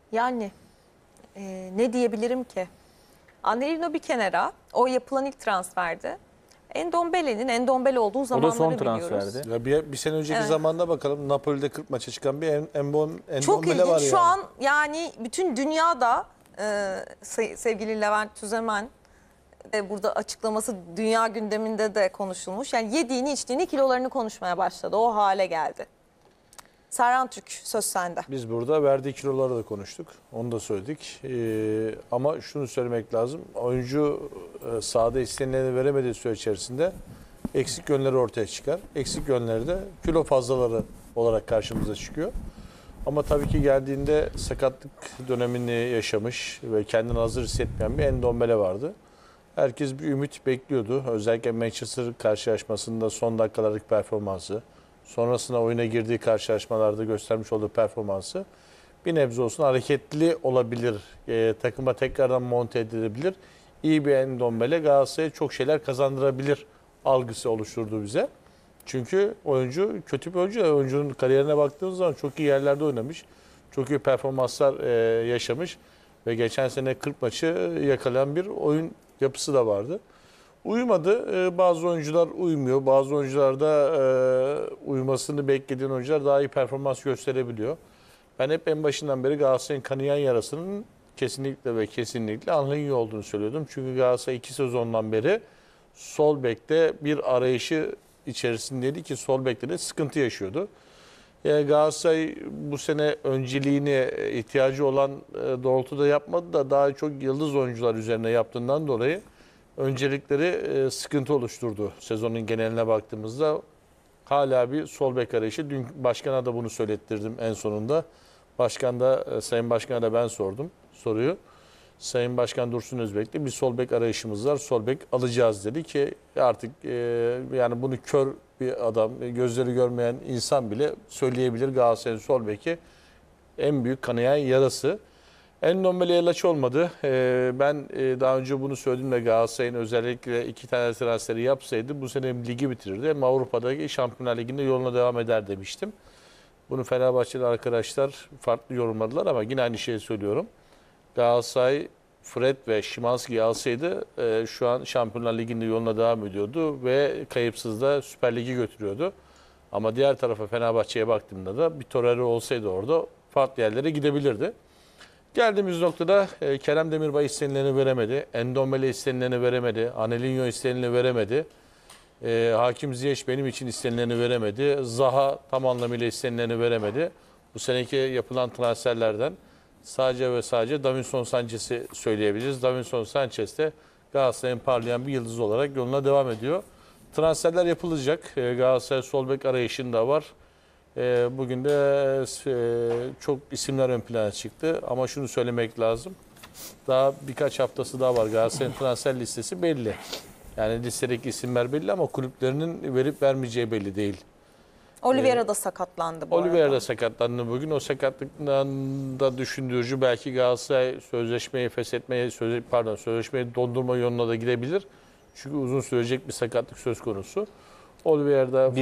Yani ne diyebilirim ki? Anelino bir kenara, o yapılan ilk transferdi. Endombele'nin Endombele olduğu O da zamanları son biliyoruz. transferdi. Ya bir sene önceki Evet. zamanda bakalım, Napoli'de 40 maça çıkan bir Çok Endombele ilginç. var Şu yani. an yani bütün dünyada sevgili Levent Tüzemen de burada açıklaması dünya gündeminde de konuşulmuş. Yani yediğini içtiğini kilolarını konuşmaya başladı. O hale geldi. Serhan Türk, söz sende. Biz burada verdiği kiloları da konuştuk. Onu da söyledik. Ama şunu söylemek lazım. Oyuncu sahada istenileni veremediği süre içerisinde eksik yönleri ortaya çıkar. Eksik yönleri de kilo fazlaları olarak karşımıza çıkıyor. Ama tabii ki geldiğinde sakatlık dönemini yaşamış ve kendini hazır hissetmeyen bir Endombele vardı. Herkes bir ümit bekliyordu. Özellikle Manchester karşılaşmasında son dakikalardaki performansı, sonrasında oyuna girdiği karşılaşmalarda göstermiş olduğu performansı bir nebze olsun hareketli olabilir. Takıma tekrardan monte edilebilir. İyi bir Endombele Galatasaray'a çok şeyler kazandırabilir algısı oluşturdu bize. Çünkü oyuncu kötü bir oyuncu. Oyuncunun kariyerine baktığımız zaman çok iyi yerlerde oynamış. Çok iyi performanslar yaşamış. Ve geçen sene 40 maçı yakalayan bir oyun yapısı da vardı. Uyumadı. Bazı oyuncular uymuyor. Bazı oyuncular da uyumasını beklediğin oyuncular daha iyi performans gösterebiliyor. Ben hep en başından beri Galatasaray'ın kanayan yarasının kesinlikle ve kesinlikle Angelino olduğunu söylüyordum. Çünkü Galatasaray 2 sezondan beri sol bekte bir arayışı içerisindeydi ki sol bekte de sıkıntı yaşıyordu. Yani Galatasaray bu sene önceliğini ihtiyacı olan doğrultuda yapmadı da daha çok yıldız oyuncular üzerine yaptığından dolayı öncelikleri sıkıntı oluşturdu. Sezonun geneline baktığımızda hala bir sol bek arayışı. Dün başkana da bunu söylettirdim en sonunda. Sayın Başkan'a da ben sordum soruyu. Sayın Başkan Dursun Özbek'le bir sol bek arayışımız var. Sol bek alacağız dedi ki artık yani bunu kör bir adam, gözleri görmeyen insan bile söyleyebilir. Galatasaray'ın sol beki en büyük kanayan yarası. Endombele'ye ilaç olmadı. Ben daha önce bunu söyledim de Galatasaray'ın özellikle 2 tane transferi yapsaydı bu sene ligi bitirirdi. Hem Avrupa'daki Şampiyonlar Ligi'nde yoluna devam eder demiştim. Bunu Fenerbahçeli arkadaşlar farklı yorumladılar ama yine aynı şeyi söylüyorum. Galatasaray Fred ve Szymański'yi alsaydı şu an Şampiyonlar Ligi'nde yoluna devam ediyordu ve kayıpsız da Süper Lig'i götürüyordu. Ama diğer tarafa Fenerbahçe'ye baktığımda da bir Torreira olsaydı orada farklı yerlere gidebilirdi. Geldiğimiz noktada Kerem Demirbay istenileni veremedi. Endombele istenileni veremedi. Anelino istenileni veremedi. Hakim Ziyech benim için istenileni veremedi. Zaha tam anlamıyla istenileni veremedi. Bu seneki yapılan transferlerden sadece ve sadece Davinson Sanchez'i söyleyebiliriz. Davinson Sanchez de Galatasaray'ın parlayan bir yıldız olarak yoluna devam ediyor. Transferler yapılacak. Galatasaray sol bek arayışında var. Bugün de çok isimler ön plana çıktı. Ama şunu söylemek lazım. Daha birkaç haftası daha var. Galatasaray'ın transfer listesi belli. Yani listedeki isimler belli ama kulüplerinin verip vermeyeceği belli değil. Oliveira da sakatlandı bu Oliveira arada. da sakatlandı bugün. O sakatlıktan da düşündürücü. Belki Galatasaray sözleşmeyi dondurma yoluna da gidebilir. Çünkü uzun sürecek bir sakatlık söz konusu. Oliveira'da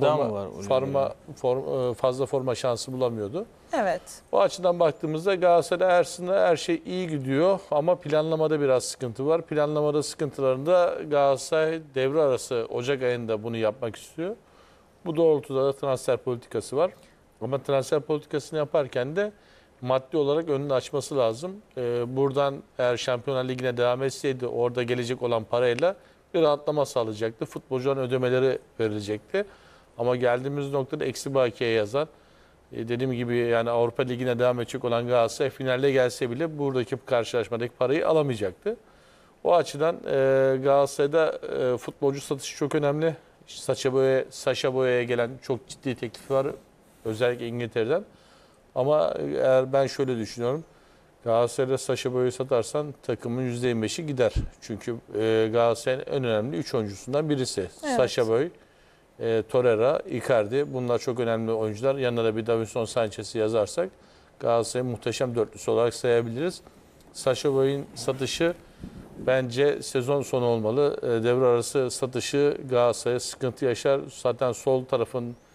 fazla forma şansı bulamıyordu. Evet. O açıdan baktığımızda Galatasaray aslında her şey iyi gidiyor ama planlamada biraz sıkıntı var. Planlamada sıkıntılarında Galatasaray devre arası Ocak ayında bunu yapmak istiyor. Bu doğrultuda da transfer politikası var. Ama transfer politikasını yaparken de maddi olarak önünü açması lazım. Buradan eğer Şampiyonlar Ligi'ne devam etseydi orada gelecek olan parayla bir rahatlama sağlayacaktı. Futbolcuların ödemeleri verilecekti. Ama geldiğimiz noktada eksi bakiye yazan, dediğim gibi yani Avrupa Ligi'ne devam edecek olan Galatasaray finalde gelse bile buradaki karşılaşmadaki parayı alamayacaktı. O açıdan Galatasaray'da futbolcu satışı çok önemli. Sacha Boey'e gelen çok ciddi teklif var. Özellikle İngiltere'den. Ama eğer ben şöyle düşünüyorum. Galatasaray'da Sacha Boey'i satarsan takımın %25'i gider. Çünkü Galatasaray'ın en önemli 3 oyuncusundan birisi. Evet. Sacha Boey, Torreira, Icardi. Bunlar çok önemli oyuncular. Yanına da bir Davinson Sanchez'i yazarsak Galatasaray'ın muhteşem dörtlüsü olarak sayabiliriz. Sacha Boey'in satışı bence sezon sonu olmalı. Devre arası satışı Galatasaray'a sıkıntı yaşar. Zaten sol tarafın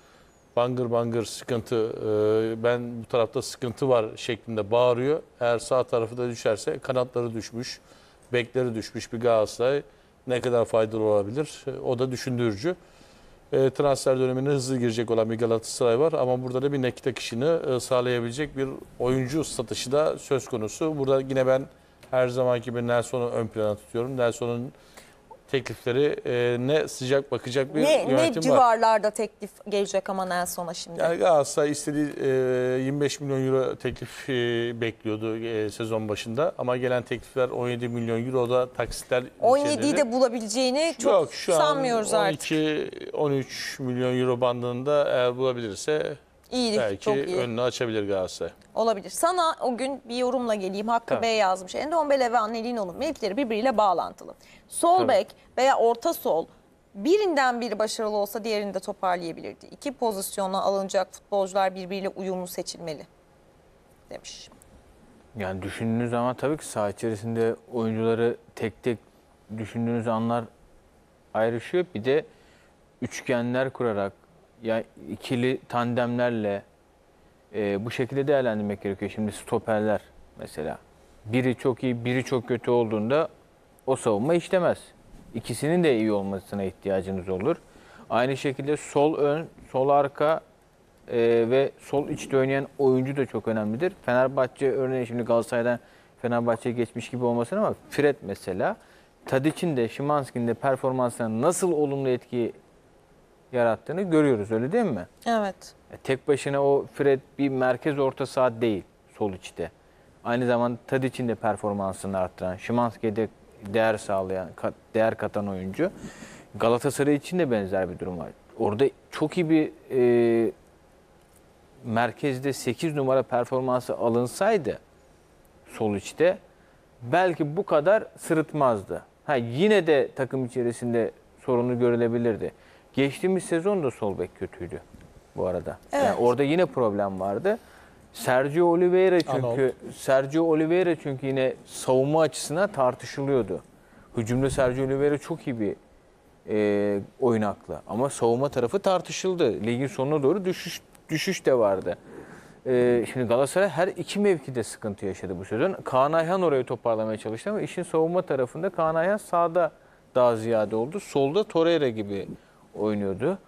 bangır bangır sıkıntı, ben bu tarafta sıkıntı var şeklinde bağırıyor. Eğer sağ tarafı da düşerse kanatları düşmüş, bekleri düşmüş bir Galatasaray ne kadar faydalı olabilir? O da düşündürücü. Transfer dönemine hızlı girecek olan bir Galatasaray var ama burada da bir nakit akışını sağlayabilecek bir oyuncu satışı da söz konusu. Burada yine ben her zamanki gibi Nelson'u ön plana tutuyorum. Nelson'un teklifleri ne sıcak bakacak bir Ne yönetim var. civarlarda teklif gelecek ama Nelson'a şimdi? Yani Galatasaray istediği 25 milyon euro teklif bekliyordu sezon başında ama gelen teklifler 17 milyon euro, o da taksitler 17'yi de bulabileceğini çok Yok, şu sanmıyoruz an artık. 12-13 milyon euro bandında eğer bulabilirse İyi, belki çok iyi. önünü açabilir Galatasaray. Olabilir. Sana o gün bir yorumla geleyim. Hakkı Tabii. Bey yazmış. Endombele ve Anelino'nun mevkileri birbiriyle bağlantılı. Sol Tabii. bek veya orta sol birinden biri başarılı olsa diğerini de toparlayabilirdi. İki pozisyona alınacak futbolcular birbiriyle uyumlu seçilmeli demiş. Yani düşündüğünüz zaman tabii ki saha içerisinde oyuncuları tek tek düşündüğünüz anlar ayrışıyor. Bir de üçgenler kurarak, ya ikili tandemlerle bu şekilde değerlendirmek gerekiyor. Şimdi stoperler mesela. Biri çok iyi, biri çok kötü olduğunda o savunma işlemez. İkisinin de iyi olmasına ihtiyacınız olur. Aynı şekilde sol ön, sol arka ve sol içte oynayan oyuncu da çok önemlidir. Fenerbahçe örneğin, şimdi Galatasaray'dan Fenerbahçe'ye geçmiş gibi olmasın ama Fred mesela Tadic'in de Szymański'nin de performansına nasıl olumlu etki yarattığını görüyoruz, öyle değil mi? Evet. Tek başına o Fred bir merkez orta saha değil sol içte. Aynı zamanda Tadic'in de performansını arttıran, Szymański'ye de değer sağlayan, değer katan oyuncu. Galatasaray için de benzer bir durum var. Orada çok iyi bir merkezde 8 numara performansı alınsaydı sol içte belki bu kadar sırıtmazdı. Yine de takım içerisinde sorunu görülebilirdi. Geçtiğimiz sezon da sol bek kötüydü bu arada. Evet. Yani orada yine problem vardı. Sergio Oliveira çünkü yine savunma açısından tartışılıyordu. Hücumda Sergio Oliveira çok iyi bir oyun aklı. Ama savunma tarafı tartışıldı. Ligin sonuna doğru düşüş de vardı. Şimdi Galatasaray her iki mevkide sıkıntı yaşadı bu sezon. Kaan Ayhan orayı toparlamaya çalıştı ama işin savunma tarafında Kaan Ayhan sağda daha ziyade oldu. Solda Torreira gibi oynuyordu.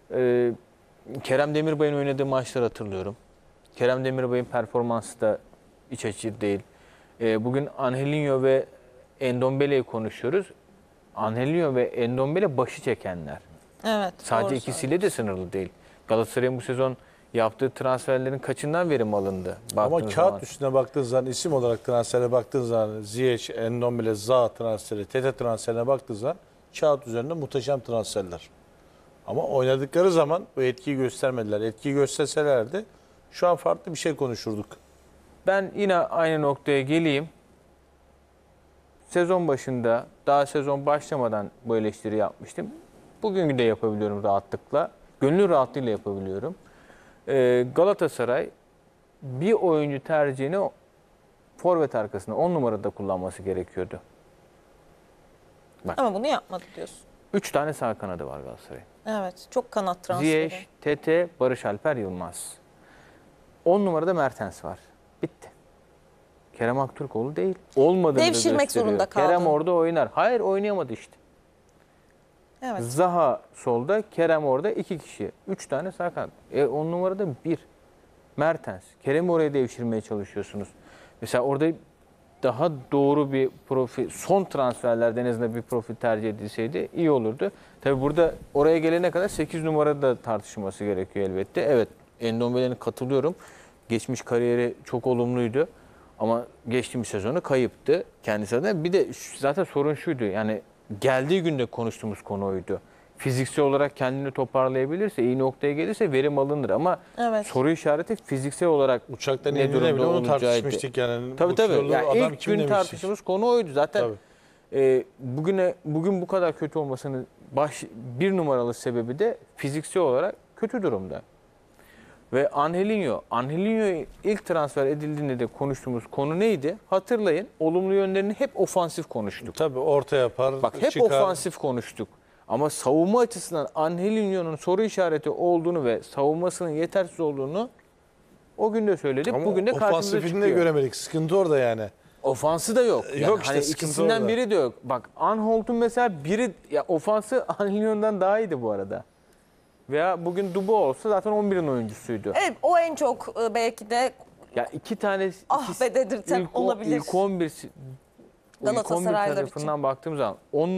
Kerem Demirbay'ın oynadığı maçları hatırlıyorum. Kerem Demirbay'ın performansı da iç açıcı değil. Bugün Angelinho ve Endombele'yi konuşuyoruz. Angelinho ve Endombele başı çekenler. Evet. Sadece doğru ikisiyle de sınırlı değil. Galatasaray'ın bu sezon yaptığı transferlerin kaçından verim alındı? Ama baktığınız kağıt zaman? üstüne baktığın zaman, isim olarak transfere baktığın zaman, Ziyech, Endombele, Zaha transferi, Tete transferine baktığın zaman kağıt üzerinde muhteşem transferler. Ama oynadıkları zaman bu etkiyi göstermediler. Etkiyi gösterselerdi şu an farklı bir şey konuşurduk. Ben yine aynı noktaya geleyim. Sezon başında, daha sezon başlamadan bu eleştiri yapmıştım. Bugün de yapabiliyorum rahatlıkla. Gönül rahatlığıyla yapabiliyorum. Galatasaray bir oyuncu tercihini forvet arkasında 10 numarada kullanması gerekiyordu. Ama bunu yapmadı diyorsun. 3 tane sağ kanadı var Galatasaray'ın. Evet. Çok kanat transferi. Ziyech, Tete, Barış Alper Yılmaz. 10 numarada Mertens var. Bitti. Kerem Aktürkoğlu değil. Olmadığını Devşirmek gösteriyor. zorunda kaldın. Kerem orada oynar. Hayır, oynayamadı işte. Evet. Zaha solda, Kerem orada, 2 kişi. 3 tane sağ kanat. 10 numarada 1. Mertens. Kerem'i oraya devşirmeye çalışıyorsunuz. Mesela orada daha doğru bir profil, son transferlerde en azından bir profil tercih edilseydi iyi olurdu. Tabii burada oraya gelene kadar 8 numarada da tartışılması gerekiyor elbette. Evet, Endombele'ne katılıyorum. Geçmiş kariyeri çok olumluydu. Ama geçtiğimiz sezonu kayıptı kendisi adına. Bir de zaten sorun şuydu. Yani geldiği günde konuştuğumuz konu oydu. Fiziksel olarak kendini toparlayabilirse, iyi noktaya gelirse verim alınır. Ama Evet. soru işareti fiziksel olarak Uçaktan ne indiğinde bile durumda onu olacağıydı. tartışmıştık yani. Tabii Bu tabii. kilolu Yani adam ilk kim gün demiştik. tartıştığımız konu oydu. Zaten Tabii. bugün bu kadar kötü olmasının bir numaralı sebebi de fiziksel olarak kötü durumda. Ve Angelinho ilk transfer edildiğinde de konuştuğumuz konu neydi? Hatırlayın, olumlu yönlerini hep ofansif konuştuk. Tabii orta yapar, Bak hep çıkar. ofansif konuştuk. Ama savunma açısından Angelinho'nun soru işareti olduğunu ve savunmasının yetersiz olduğunu o gün de söyledik. Ama Bugün de karşımıza ofansifini de çıkıyor. göremedik. Sıkıntı orada yani. Ofansı da yok. Yani Yok işte, hani sıkıntı ikisinden orada. biri de yok. Bak Anholt'un mesela biri ya ofansı Angelinho'dan daha iyiydi bu arada. Veya bugün Dubo olsa zaten 11'in oyuncusuydu. Evet, o en çok belki de Ya iki tane ah be dedirten olabilir. İlk 11 Galatasaraylılar tarafından baktığım zaman 10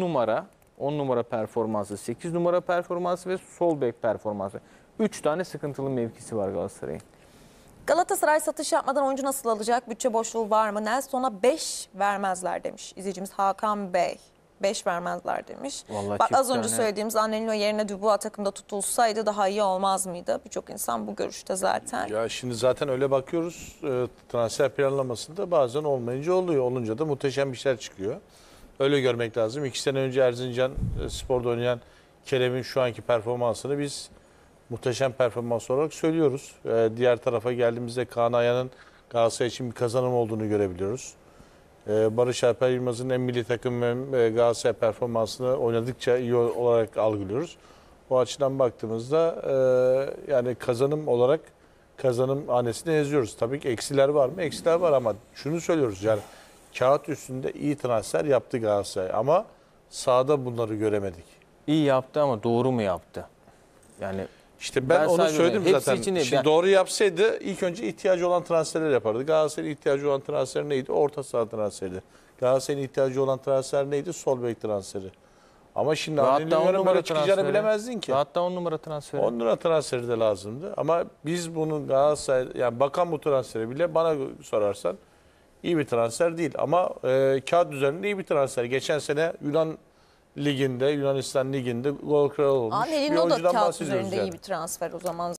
numara performansı, 8 numara performansı ve sol bek performansı. 3 tane sıkıntılı mevkisi var Galatasaray'ın. Galatasaray satış yapmadan oyuncu nasıl alacak? Bütçe boşluğu var mı? Nelson'a 5 vermezler demiş izleyicimiz Hakan Bey. 5 vermezler demiş. Vallahi Bak çift az önce tane- söylediğimiz Angelino yerine Dubois takımda tutulsaydı daha iyi olmaz mıydı? Birçok insan bu görüşte zaten. Ya şimdi zaten öyle bakıyoruz. Transfer planlamasında bazen olmayınca oluyor. Olunca da muhteşem bir şeyler çıkıyor. Öyle görmek lazım. 2 sene önce Erzincan Spor'da oynayan Kerem'in şu anki performansını biz muhteşem performans olarak söylüyoruz. Diğer tarafa geldiğimizde Kaan Ayhan'ın Galatasaray için bir kazanım olduğunu görebiliyoruz. Barış Alper Yılmaz'ın hem milli takım hem Galatasaray performansını oynadıkça iyi olarak algılıyoruz. O açıdan baktığımızda yani kazanım olarak kazanım hanesine yazıyoruz. Tabii ki eksiler var mı? Eksiler var ama şunu söylüyoruz yani kağıt üstünde iyi transfer yaptı Galatasaray ama sahada bunları göremedik. İyi yaptı ama doğru mu yaptı? Yani İşte Ben ben onu sadece söyledim hepsi zaten. için değil. Şimdi doğru yapsaydı ilk önce ihtiyacı olan transferler yapardı. Galatasaray'ın ihtiyacı olan transfer neydi? Orta saha transferi. Galatasaray'ın ihtiyacı olan transfer neydi? Sol bek transferi. Ama şimdi hatta 10 Angelinho'nun numara böyle çıkacağını transferi. bilemezdin ki. Hatta 10 numara transferi. 10 lira transferi de lazımdı. Ama biz bunu Galatasaray, yani bakan bu transferi bile bana sorarsan iyi bir transfer değil. Ama kağıt üzerinde iyi bir transfer. Geçen sene Yunanistan Ligi'nde gol kralı olmuş bir Angelino da oyuncudan kağıt bahsediyoruz üzerinde yani. iyi bir transfer o zaman.